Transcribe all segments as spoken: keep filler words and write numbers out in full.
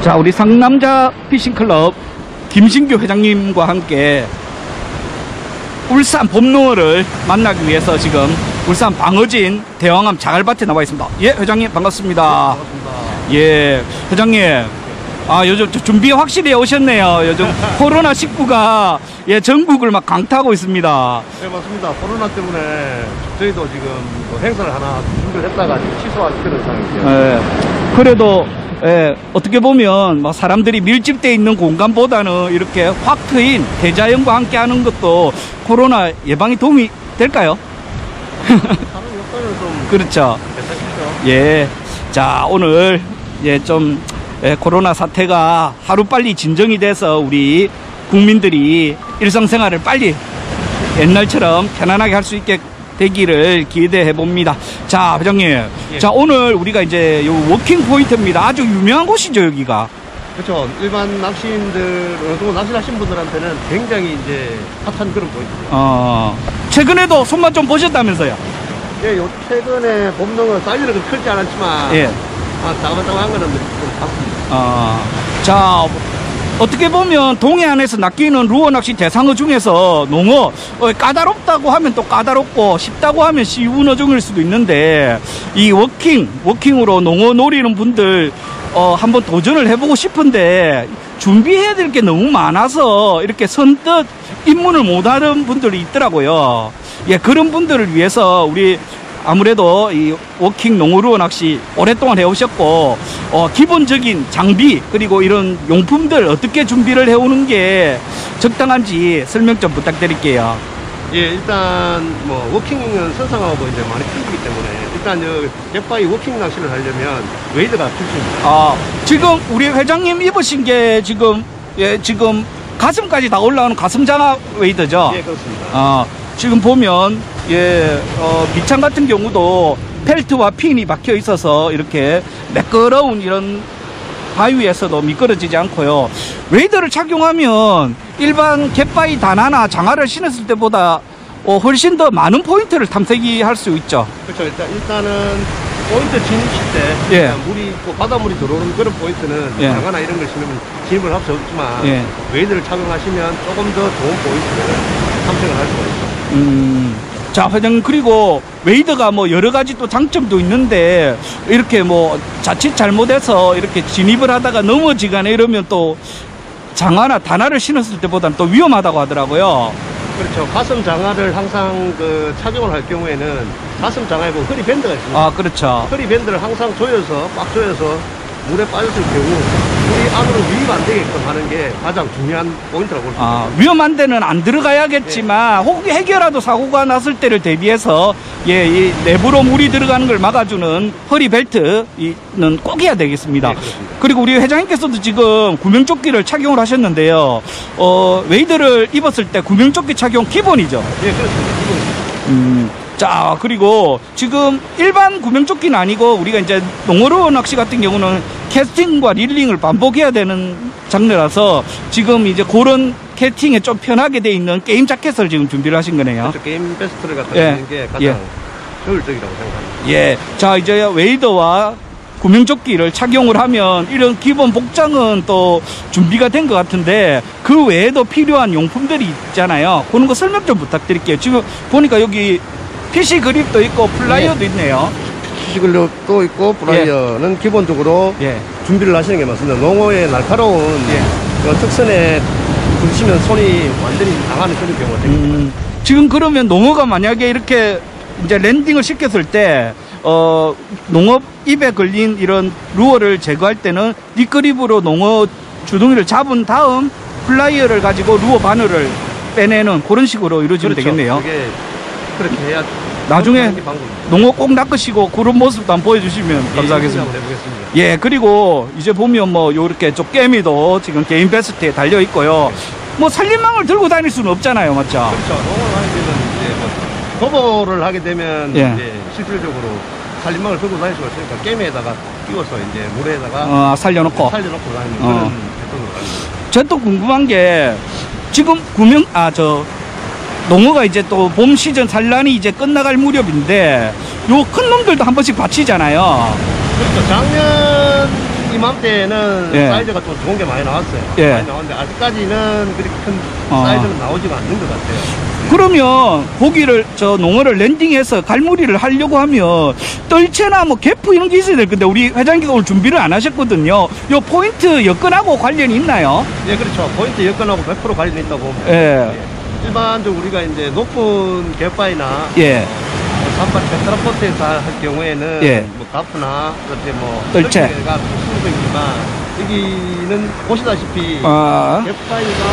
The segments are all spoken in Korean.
자, 우리 상남자 피싱클럽 김신규 회장님과 함께 울산 봄농어를 만나기 위해서 지금 울산 방어진 대왕암 자갈밭에 나와 있습니다. 예, 회장님 반갑습니다. 네, 반갑습니다. 예, 회장님. 아, 요즘 준비 확실히 오셨네요. 요즘 코로나 십구가 예, 전국을 막 강타하고 있습니다. 네, 맞습니다. 코로나 때문에 저희도 지금 뭐 행사를 하나 준비를 했다가 취소할 그런 상황이죠. 예, 그래도 예, 어떻게 보면 뭐 사람들이 밀집되어 있는 공간보다는 이렇게 확 트인 대자연과 함께 하는 것도 코로나 예방에 도움이 될까요? 다른 여건은 좀 그렇죠. 괜찮겠죠. 예. 자, 오늘 예, 좀 예, 코로나 사태가 하루빨리 진정이 돼서 우리 국민들이 일상생활을 빨리 옛날처럼 편안하게 할 수 있게 되기를 기대해 봅니다. 자, 회장님. 예. 자, 오늘 우리가 이제 요 워킹 포인트입니다. 아주 유명한 곳이죠, 여기가. 그렇죠. 일반 낚시인들, 어느 정도 낚시를 하신 분들한테는 굉장히 이제 핫한 그런 포인트죠. 어, 최근에도 손맛 좀 보셨다면서요? 예, 요 최근에 봄농어 사이즈는 좀 크지 않았지만, 예. 아, 자그마한 거는 좀 봤습니다. 어, 자, 어떻게 보면 동해안에서 낚이는 루어 낚시 대상어 중에서 농어, 어, 까다롭다고 하면 또 까다롭고 쉽다고 하면 쉬운 어종일 수도 있는데 이 워킹, 워킹으로 농어 노리는 분들 어, 한번 도전을 해보고 싶은데 준비해야 될 게 너무 많아서 이렇게 선뜻 입문을 못하는 분들이 있더라고요. 예, 그런 분들을 위해서 우리 아무래도 이 워킹 농어루어 낚시 오랫동안 해오셨고 어, 기본적인 장비 그리고 이런 용품들 어떻게 준비를 해오는 게 적당한지 설명 좀 부탁드릴게요. 예, 일단 뭐 워킹은 선상하고 이제 많이 틀리기 때문에 일단 여 갯바위 워킹 낚시를 하려면 웨이드가 필수입니다. 아, 지금 우리 회장님 입으신 게 지금 예, 지금 가슴까지 다 올라오는 가슴 장화 웨이드죠? 예, 그렇습니다. 아, 지금 보면 예, 어, 밑창 같은 경우도 펠트와 핀이 박혀 있어서 이렇게 매끄러운 이런 바위에서도 미끄러지지 않고요. 웨이더를 착용하면 일반 갯바위 단화나 장화를 신었을 때보다 어, 훨씬 더 많은 포인트를 탐색이 할 수 있죠. 그렇죠. 일단, 일단은 포인트 진입 때 예. 물이 있고 바닷물이 들어오는 그런 포인트는 예. 장화나 이런 걸 신으면 진입을 할 수 없지만 예. 웨이드를 착용하시면 조금 더 좋은 포인트를 탐색을 할 수가 있죠. 음, 자, 회장님, 그리고 웨이더가 뭐 여러 가지 또 장점도 있는데 이렇게 뭐 자칫 잘못해서 이렇게 진입을 하다가 넘어지거나 이러면 또 장화나 단화를 신었을 때보다는 또 위험하다고 하더라고요. 그렇죠. 가슴 장화를 항상 그 착용을 할 경우에는 가슴 장화에 보면 허리 밴드가 있습니다. 아, 그렇죠. 허리 밴드를 항상 조여서 꽉 조여서 물에 빠졌을 경우 물이 안으로 유입 안 되게끔 하는 게 가장 중요한 포인트라고 볼 수 아, 있습니다. 위험한 데는 안 들어가야겠지만 혹 해결라도 사고가 났을 때를 대비해서 예, 이 내부로 물이 들어가는 걸 막아주는 허리 벨트는 꼭 해야 되겠습니다. 네, 그렇습니다. 그리고 우리 회장님께서도 지금 구명조끼를 착용을 하셨는데요. 어, 웨이드를 입었을 때 구명조끼 착용 기본이죠. 예, 그렇습니다. 기본입니다. 음, 자, 그리고 지금 일반 구명조끼는 아니고 우리가 이제 농어루어 낚시 같은 경우는 캐스팅과 릴링을 반복해야 되는 장르라서 지금 이제 그런 캐스팅에 좀 편하게 돼 있는 게임 자켓을 지금 준비를 하신 거네요. 그렇죠. 게임 베스트를 갖다 예. 쓰는 게 가장 예. 효율적이라고 생각합니다. 예. 자, 이제 웨이더와 구명조끼를 착용을 하면 이런 기본 복장은 또 준비가 된 것 같은데 그 외에도 필요한 용품들이 있잖아요. 그런 거 설명 좀 부탁드릴게요. 지금 보니까 여기 피시 그립도 있고 플라이어도 네. 있네요. 피시글력도 있고 플라이어는 기본적으로 예. 준비를 하시는 게 맞습니다. 농어의 날카로운 예. 그 특선에 부딪히면 손이 완전히 나가는 그런 경우가 됩니다. 음, 지금 그러면 농어가 만약에 이렇게 이제 랜딩을 시켰을 때 어, 농어 입에 걸린 이런 루어를 제거할 때는 뒷그립으로 농어 주둥이를 잡은 다음 플라이어를 가지고 루어 바늘을 빼내는 그런 식으로 이루어지면 그렇죠. 되겠네요. 그게 그렇게 해야 나중에 하는 게 방법입니다. 농어 꼭 낚으시고 그런 모습도 한번 보여주시면 감사하겠습니다. 예, 해보겠습니다. 예, 그리고 이제 보면 뭐 요렇게 쪽개미도 지금 게임 베스트에 달려 있고요. 뭐 살림망을 들고 다닐 수는 없잖아요, 맞죠? 그렇죠. 농어를 하게 되면 이제 뭐 도보를 하게 되면 예. 이제 실질적으로 살림망을 들고 다닐 수가 있으니까 게임에다가 끼워서 이제 물에다가 어, 살려놓고. 살려놓고 다니는 어. 그런 패턴으로 다닙니다. 저 또 궁금한 게 지금 구명 아 저 농어가 이제 또 봄 시즌 산란이 이제 끝나갈 무렵인데 요 큰 놈들도 한 번씩 받치잖아요. 그렇죠. 작년 이맘때는 예. 사이즈가 좀 좋은 게 많이 나왔어요. 예. 많이 나왔는데 아직까지는 그렇게 큰 어. 사이즈는 나오지가 않는 것 같아요. 그러면 고기를 저 농어를 랜딩해서 갈무리를 하려고 하면 뜰채나 뭐 개프 이런 게 있어야 될 건데 우리 회장님께서 오늘 준비를 안 하셨거든요. 요 포인트 여건하고 관련이 있나요? 예, 그렇죠. 포인트 여건하고 백 퍼센트 관련이 있다고 봅니다. 예. 예. 일반적으로 우리가 이제 높은 갯바위나 예. 산발 베트라포트에서 할 경우에는 예. 뭐 가프나 그렇게 뭐 뜰채. 뜰채가 수중이지만 여기는 보시다시피 아. 갯바위가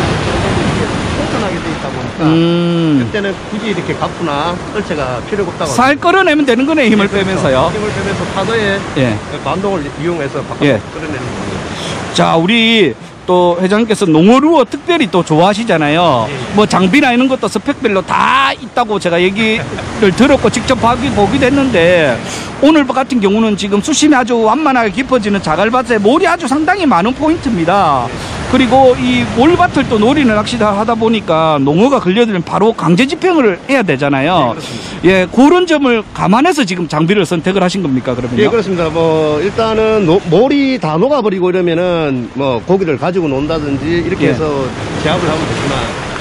아주 튼튼하게 돼 있다 보니까 음. 그때는 굳이 이렇게 가프나 뜰채가 필요가 없다고 살 끌어내면 되는 거네, 힘을 예, 그렇죠. 빼면서요. 힘을 빼면서 파도에 예. 반동을 이용해서 바깥으로 예. 끌어내는 거예요. 자, 우리 또 회장님께서 농어루어 특별히 또 좋아하시잖아요. 예, 예. 뭐 장비나 이런 것도 스펙별로 다 있다고 제가 얘기를 들었고 직접 보기, 보기도 했는데 오늘 같은 경우는 지금 수심이 아주 완만하게 깊어지는 자갈밭에 몰이 아주 상당히 많은 포인트입니다. 그리고 이 몰밭을 또 노리는 낚시를 하다 보니까 농어가 걸려들면 바로 강제 집행을 해야 되잖아요. 예, 예, 그런 점을 감안해서 지금 장비를 선택을 하신 겁니까, 그러면요? 예, 그렇습니다. 뭐, 일단은, 노, 몰이 다 녹아버리고 이러면은, 뭐, 고기를 가지고 논다든지, 이렇게 예. 해서 제압을 하면 되지만,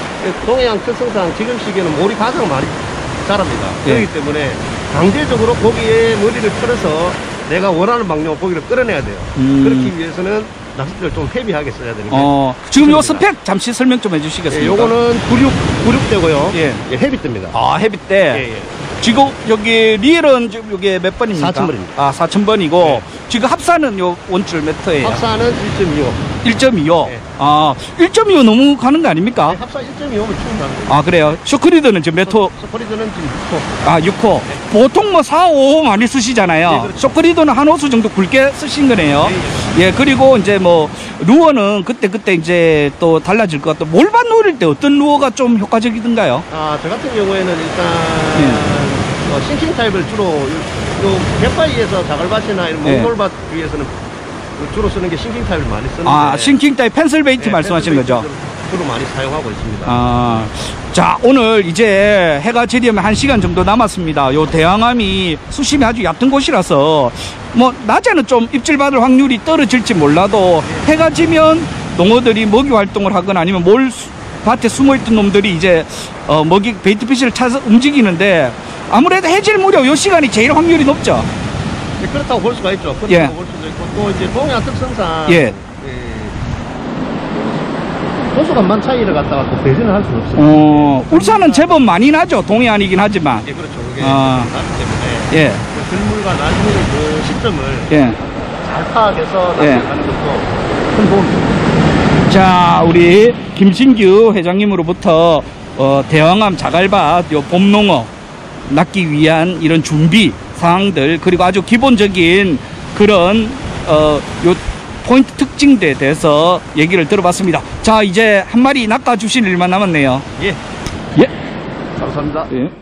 동해안 특성상 지금 시기에는 몰이 가장 많이 자랍니다. 예. 그렇기 때문에, 강제적으로 고기에 머리를 끌어서 내가 원하는 방향으로 고기를 끌어내야 돼요. 음. 그렇기 위해서는 낚싯대를 좀 헤비하게 써야 되는 게. 어, 지금 요 좋습니다. 스펙 잠시 설명 좀 해주시겠습니까? 예, 요거는 구십육, 구십육대고요. 예. 예, 헤비대입니다. 아, 헤비 때. 예, 예. 지금 여기 리얼은 지금 이게 몇 번입니까? 사천 번입니다. 아, 사천 번이고 네. 지금 합사는 요 원줄 몇 터예요? 합사는 일 점 이오. 일 점 이오. 네. 아, 일 점 이오 너무 가는 거 아닙니까? 네, 합사 일 점 이오면 충분합니다. 아, 그래요. 쇼크리드는 지금 몇 호? 스프리드는 지금 육 호. 아, 육 호. 보통 뭐 사, 오 호 많이 쓰시잖아요. 네, 그렇죠. 쇼크리드는 한 호수 정도 굵게 쓰신 거네요. 예, 그리고 이제 뭐 루어는 그때 그때 이제 또 달라질 것 같고 몰밭 노릴 때 어떤 루어가 좀 효과적이던가요? 아, 저 같은 경우에는 일단 예. 어, 싱킹 타입을 주로 요, 요 갯바위에서 자갈밭이나 이런 예. 몽골밭 위에서는 주로 쓰는 게 싱킹 타입을 많이 쓰는데 아, 싱킹 타입 펜슬 베이트 네, 말씀하시는 펜슬 거죠? 베이트를 주로 많이 사용하고 있습니다. 아, 자, 오늘 이제 해가 지려면 한 시간 정도 남았습니다. 요 대왕암이 수심이 아주 얕은 곳이라서 뭐 낮에는 좀 입질 받을 확률이 떨어질지 몰라도 해가 지면 농어들이 먹이 활동을 하거나 아니면 몰 수- 밭에 숨어있던 놈들이 이제 어, 먹이 베이트 피시를 찾아서 움직이는데 아무래도 해질 무렵 요 시간이 제일 확률이 높죠. 네, 그렇다고 볼 수가 있죠. 그렇다고 예. 볼 수도 있고 또 이제 동해안 특성상 예. 예, 도수간만 차이를 갖다가 또 배제는 할 수는 없어요. 어, 울산은 제법 많이 나죠. 동해안이긴 하지만. 예, 그렇죠. 그게 아. 나기 때문에 예, 그 들물과 나중에 그 시점을 예. 잘 파악해서 예. 낚시를 하는 것도 큰 도움이 됩니다. 자, 우리 김신규 회장님으로부터 어, 대왕암 자갈밭 요 봄농어 낚기 위한 이런 준비 사항들 그리고 아주 기본적인 그런 어, 요 포인트 특징들에 대해서 얘기를 들어봤습니다. 자, 이제 한 마리 낚아 주실 일만 남았네요. 예, 예. 감사합니다. 예.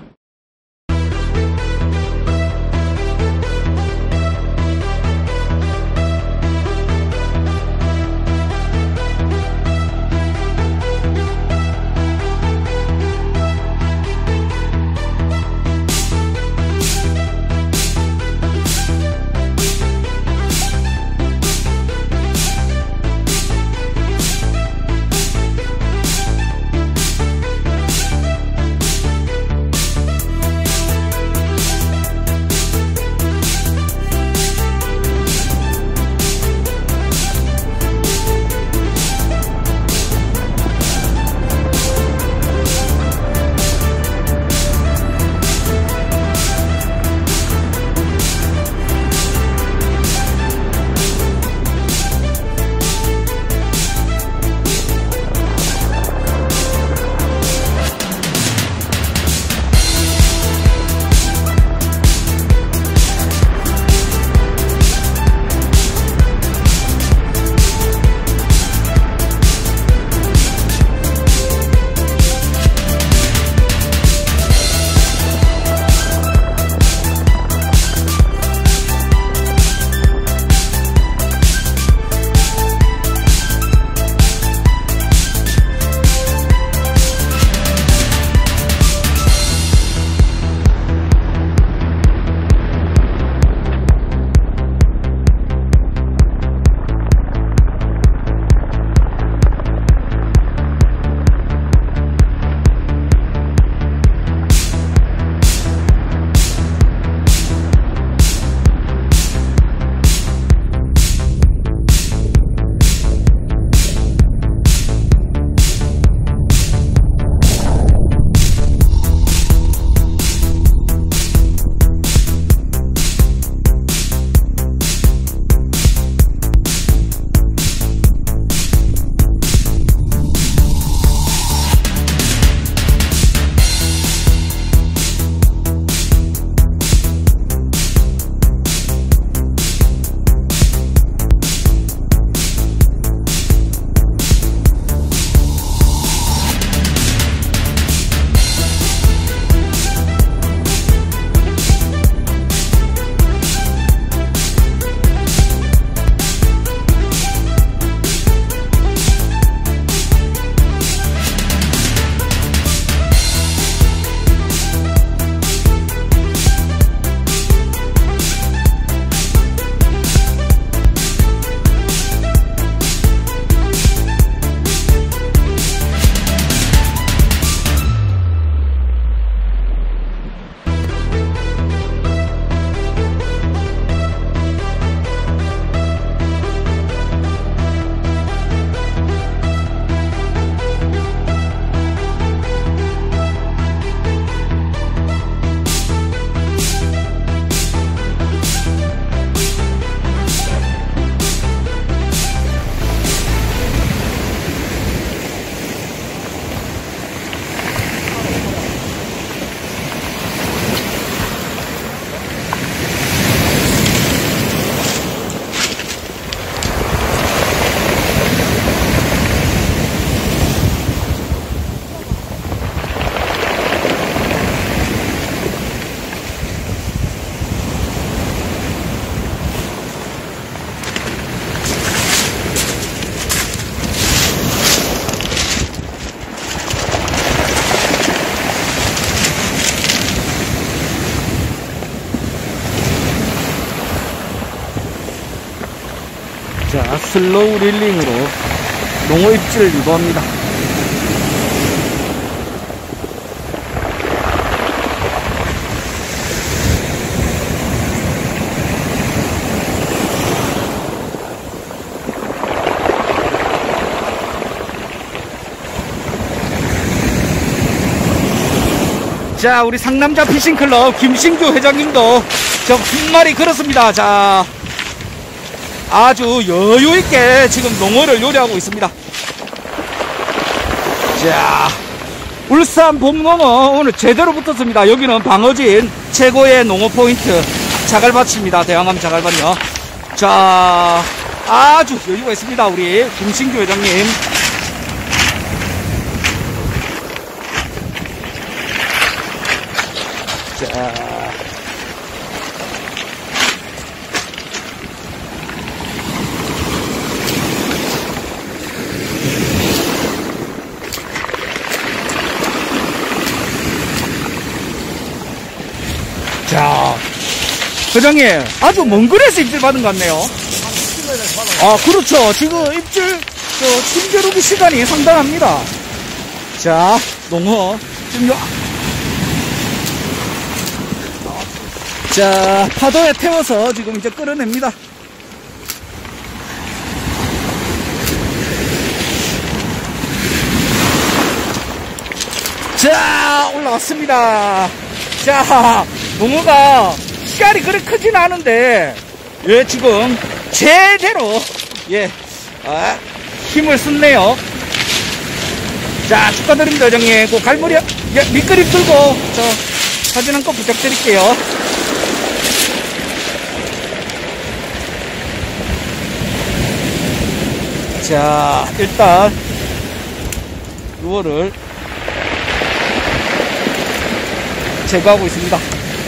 자, 슬로우 릴링으로 농어 입질 유도합니다. 자, 우리 상남자 피싱클럽 김신규 회장님도 저 빈말이 그렇습니다. 자, 아주 여유있게 지금 농어를 요리하고 있습니다. 자, 울산 봄농어 오늘 제대로 붙었습니다. 여기는 방어진 최고의 농어 포인트 자갈밭입니다. 대왕암 자갈밭이요. 자, 아주 여유가 있습니다. 우리 김신규 회장님. 자, 자, 회장님 아주 먼 거리에서 입질 받은 것 같네요. 아, 그렇죠. 지금 입질 저 침겨루기 시간이 상당합니다. 자, 농어 지금 요 자, 파도에 태워서 지금 이제 끌어냅니다. 자, 올라왔습니다. 자, 농어가 씨알이 그리 크진 않은데, 예, 지금 제대로, 예, 아, 힘을 썼네요. 자, 축하드립니다, 회장님. 그 갈무리, 예, 밑그림 들고, 저, 사진 한 건 부탁드릴게요. 자, 일단 루어를 제거하고 있습니다.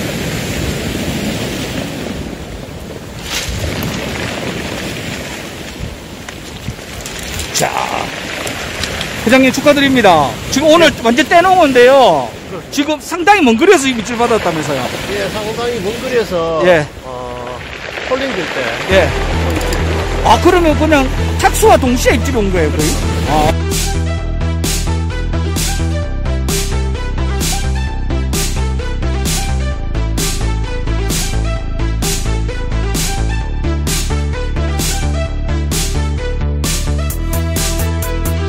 자, 회장님 축하드립니다. 지금 오늘 완전 떼놓은 건데요. 지금 상당히 먼 거리에서 입질 받았다면서요. 예, 상당히 먼 거리에서 예. 어, 폴링 될 때. 예. 아, 그러면 그냥 착수와 동시에 입질이 온 거예요, 거의? 아.